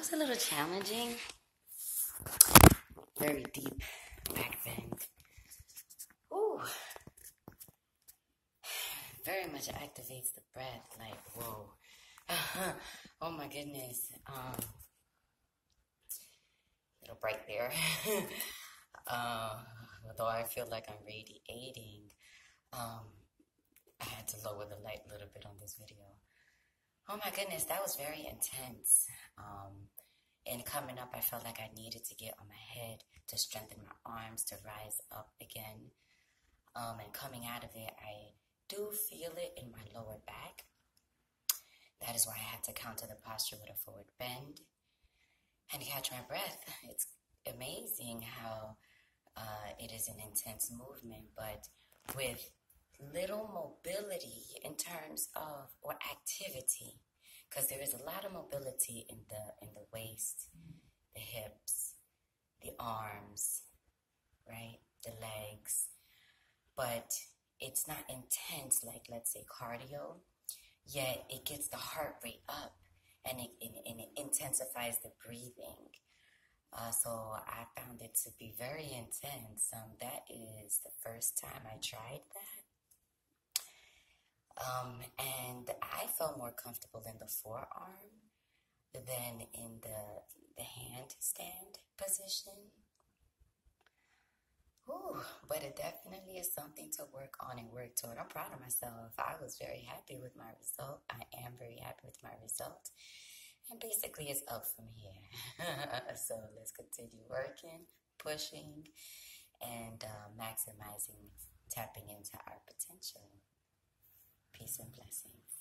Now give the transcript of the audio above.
was a little challenging. Very deep back bend. Ooh. Very much activates the breath. Like, whoa. Oh my goodness. Little break there. Although I feel like I'm radiating, I had to lower the light a little bit on this video. Oh my goodness, that was very intense. And coming up, I felt like I needed to get on my head to strengthen my arms to rise up again. And coming out of it, I do feel it in my lower back. That is why I had to counter the posture with a forward bend and catch my breath. It's amazing how it is an intense movement, but with little mobility in terms of, or activity, because there is a lot of mobility in the waist, the hips, the arms, right, the legs, but it's not intense like, let's say, cardio, yet it gets the heart rate up and it intensifies the breathing. So I found it to be very intense. That is the first time I tried that. And I felt more comfortable in the forearm than in the handstand position. Ooh, but it definitely is something to work on and work toward. I'm proud of myself. I was very happy with my result. I am very happy with my result. And basically, it's up from here. So let's continue working, pushing, and maximizing, tapping into our potential. Peace and blessings.